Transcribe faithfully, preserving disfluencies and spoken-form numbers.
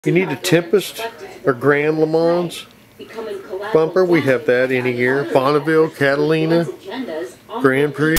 You need a Tempest or Grand Le Mans bumper. We have that any year. Bonneville, Catalina, Grand Prix.